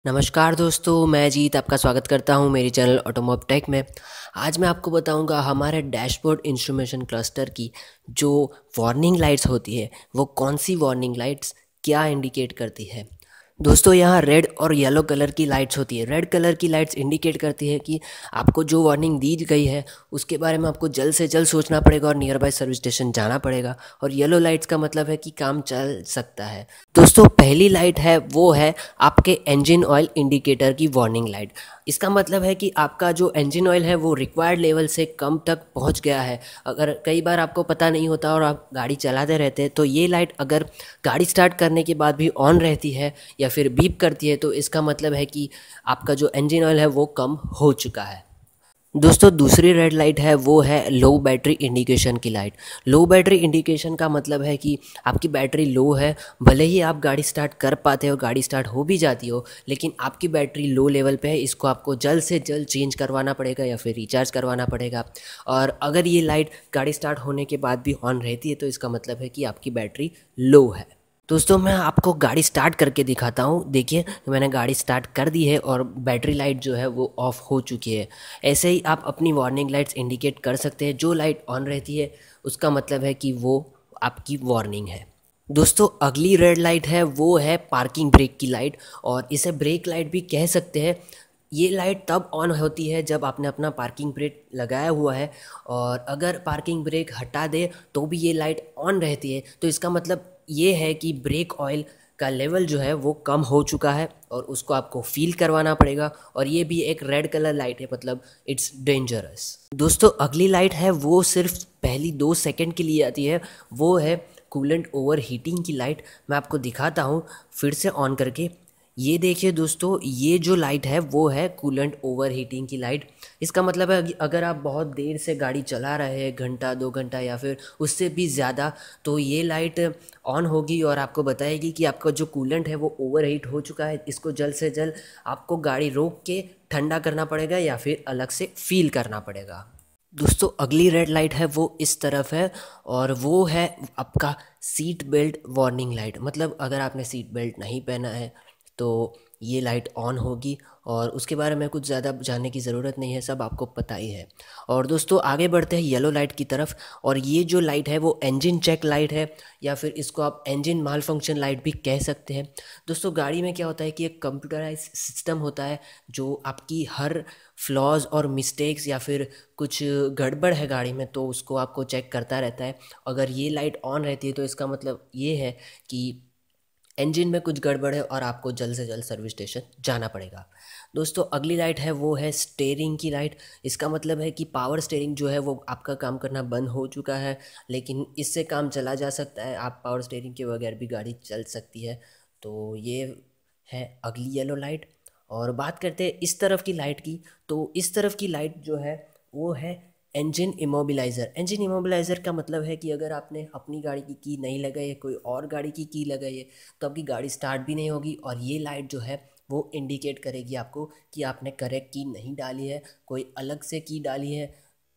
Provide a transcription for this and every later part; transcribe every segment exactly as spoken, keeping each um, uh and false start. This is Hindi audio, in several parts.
नमस्कार दोस्तों, मैं जीत आपका स्वागत करता हूं मेरी चैनल ऑटोमोब टेक में। आज मैं आपको बताऊंगा हमारे डैशबोर्ड इंस्ट्रूमेंटेशन क्लस्टर की जो वार्निंग लाइट्स होती है वो कौन सी वार्निंग लाइट्स क्या इंडिकेट करती है। दोस्तों, यहाँ रेड और येलो कलर की लाइट्स होती है। रेड कलर की लाइट्स इंडिकेट करती है कि आपको जो वार्निंग दी गई है उसके बारे में आपको जल्द से जल्द सोचना पड़ेगा और नियर बाय सर्विस स्टेशन जाना पड़ेगा। और येलो लाइट्स का मतलब है कि काम चल सकता है। दोस्तों, पहली लाइट है वो है आपके इंजन ऑयल इंडिकेटर की वार्निंग लाइट। इसका मतलब है कि आपका जो इंजन ऑयल है वो रिक्वायर्ड लेवल से कम तक पहुंच गया है। अगर कई बार आपको पता नहीं होता और आप गाड़ी चलाते रहते हैं तो ये लाइट अगर गाड़ी स्टार्ट करने के बाद भी ऑन रहती है या फिर बीप करती है तो इसका मतलब है कि आपका जो इंजन ऑयल है वो कम हो चुका है। दोस्तों, दूसरी रेड लाइट है वो है लो बैटरी इंडिकेशन की लाइट। लो बैटरी इंडिकेशन का मतलब है कि आपकी बैटरी लो है। भले ही आप गाड़ी स्टार्ट कर पाते हो, गाड़ी स्टार्ट हो भी जाती हो, लेकिन आपकी बैटरी लो लेवल पे है। इसको आपको जल्द से जल्द चेंज करवाना पड़ेगा या फिर रिचार्ज करवाना पड़ेगा। और अगर ये लाइट गाड़ी स्टार्ट होने के बाद भी ऑन रहती है तो इसका मतलब है कि आपकी बैटरी लो है। दोस्तों, मैं आपको गाड़ी स्टार्ट करके दिखाता हूँ। देखिए, मैंने गाड़ी स्टार्ट कर दी है और बैटरी लाइट जो है वो ऑफ हो चुकी है। ऐसे ही आप अपनी वार्निंग लाइट्स इंडिकेट कर सकते हैं। जो लाइट ऑन रहती है उसका मतलब है कि वो आपकी वार्निंग है। दोस्तों, अगली रेड लाइट है वो है पार्किंग ब्रेक की लाइट, और इसे ब्रेक लाइट भी कह सकते हैं। ये लाइट तब ऑन होती है जब आपने अपना पार्किंग ब्रेक लगाया हुआ है, और अगर पार्किंग ब्रेक हटा दे तो भी ये लाइट ऑन रहती है। तो इसका मतलब ये है कि ब्रेक ऑयल का लेवल जो है वो कम हो चुका है और उसको आपको फील करवाना पड़ेगा। और ये भी एक रेड कलर लाइट है, मतलब इट्स डेंजरस। दोस्तों, अगली लाइट है वो सिर्फ पहली दो सेकंड के लिए आती है। वो है कूलेंट ओवर हीटिंग की लाइट। मैं आपको दिखाता हूँ फिर से ऑन करके। ये देखिए दोस्तों, ये जो लाइट है वो है कूलेंट ओवर हीटिंग की लाइट। इसका मतलब है कि अगर आप बहुत देर से गाड़ी चला रहे हैं, घंटा दो घंटा या फिर उससे भी ज़्यादा, तो ये लाइट ऑन होगी और आपको बताएगी कि आपका जो कूलेंट है वो ओवर हीट हो चुका है। इसको जल्द से जल्द आपको गाड़ी रोक के ठंडा करना पड़ेगा या फिर अलग से फील करना पड़ेगा। दोस्तों, अगली रेड लाइट है वो इस तरफ है, और वो है आपका सीट बेल्ट वार्निंग लाइट। मतलब अगर आपने सीट बेल्ट नहीं पहना है तो ये लाइट ऑन होगी, और उसके बारे में कुछ ज़्यादा जानने की ज़रूरत नहीं है, सब आपको पता ही है। और दोस्तों, आगे बढ़ते हैं येलो लाइट की तरफ। और ये जो लाइट है वो इंजन चेक लाइट है, या फिर इसको आप इंजन माल फंक्शन लाइट भी कह सकते हैं। दोस्तों, गाड़ी में क्या होता है कि एक कंप्यूटराइज सिस्टम होता है जो आपकी हर फ्लॉज और मिस्टेक्स या फिर कुछ गड़बड़ है गाड़ी में तो उसको आपको चेक करता रहता है। अगर ये लाइट ऑन रहती है तो इसका मतलब ये है कि इंजन में कुछ गड़बड़ है और आपको जल्द से जल्द सर्विस स्टेशन जाना पड़ेगा। दोस्तों, अगली लाइट है वो है स्टीयरिंग की लाइट। इसका मतलब है कि पावर स्टीयरिंग जो है वो आपका काम करना बंद हो चुका है, लेकिन इससे काम चला जा सकता है। आप पावर स्टीयरिंग के बगैर भी गाड़ी चल सकती है। तो ये है अगली येलो लाइट। और बात करते हैं इस तरफ की लाइट की। तो इस तरफ की लाइट जो है वो है इंजन इमोबिलाइज़र। इंजन इमोबिलाइज़र का मतलब है कि अगर आपने अपनी गाड़ी की की नहीं लगाई है, कोई और गाड़ी की की लगाई है, तो आपकी गाड़ी स्टार्ट भी नहीं होगी। और ये लाइट जो है वो इंडिकेट करेगी आपको कि आपने करेक्ट की नहीं डाली है, कोई अलग से की डाली है।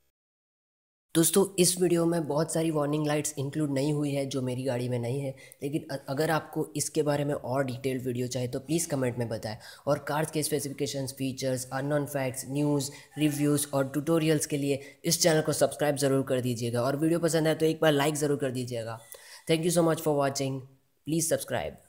दोस्तों, इस वीडियो में बहुत सारी वार्निंग लाइट्स इंक्लूड नहीं हुई है जो मेरी गाड़ी में नहीं है, लेकिन अ- अगर आपको इसके बारे में और डिटेल्ड वीडियो चाहिए तो प्लीज़ कमेंट में बताएं। और कार्स के specifications, features, unknown facts, news, reviews और ट्यूटोरियल्स के लिए इस चैनल को सब्सक्राइब ज़रूर कर दीजिएगा। और वीडियो पसंद आए तो एक बार लाइक ज़रूर कर दीजिएगा। Thank you so much for watching. Please subscribe.